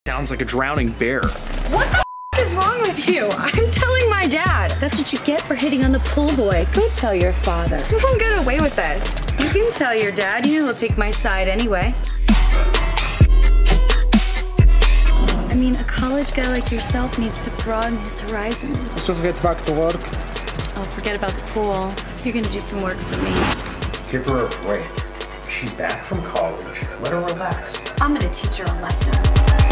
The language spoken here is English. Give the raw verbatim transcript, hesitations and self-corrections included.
Sounds like a drowning bear. What the f is wrong with you? I'm telling my dad. That's what you get for hitting on the pool boy. Go tell your father. You won't get away with it. You can tell your dad. You know he'll take my side anyway. I mean, a college guy like yourself needs to broaden his horizons. Let's just get back to work. Oh, forget about the pool. You're gonna do some work for me. Give her a break. She's back from college. Let her relax. I'm gonna teach her a lesson.